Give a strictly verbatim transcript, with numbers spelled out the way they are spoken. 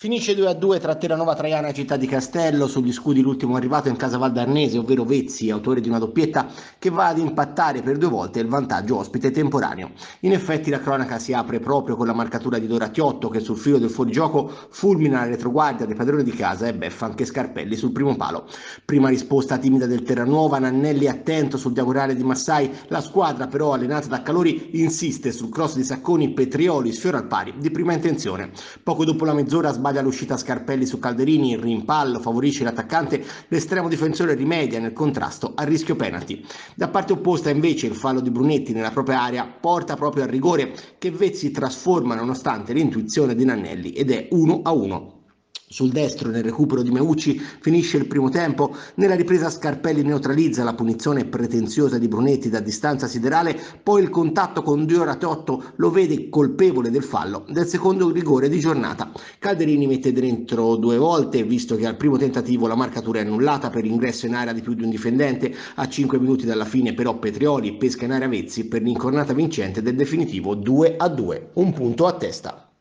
Finisce due a due tra Terranova Traiana e Città di Castello, sugli scudi l'ultimo arrivato in casa Valdarnese, ovvero Vezzi, autore di una doppietta che va ad impattare per due volte il vantaggio ospite temporaneo. In effetti la cronaca si apre proprio con la marcatura di Doratiotto che sul filo del fuorigioco fulmina la retroguardia dei padroni di casa e beffa anche Scarpelli sul primo palo. Prima risposta timida del Terranuova, Nannelli attento sul diagonale di Massai, la squadra però allenata da Calori insiste sul cross di Sacconi, Petrioli sfiora al pari di prima intenzione. Poco dopo la mezz'ora sbaglia l'uscita Scarpelli su Calderini, il rimpallo favorisce l'attaccante, l'estremo difensore rimedia nel contrasto a rischio penalty. Da parte opposta invece il fallo di Brunetti nella propria area porta proprio al rigore che Vezzi trasforma nonostante l'intuizione di Nannelli ed è uno a uno. Sul destro nel recupero di Meucci finisce il primo tempo, nella ripresa Scarpelli neutralizza la punizione pretenziosa di Brunetti da distanza siderale, poi il contatto con Doratiotto lo vede colpevole del fallo del secondo rigore di giornata. Calderini mette dentro due volte, visto che al primo tentativo la marcatura è annullata per ingresso in area di più di un difendente, a cinque minuti dalla fine però Petrioli pesca in area Vezzi per l'incornata vincente del definitivo due a due, un punto a testa.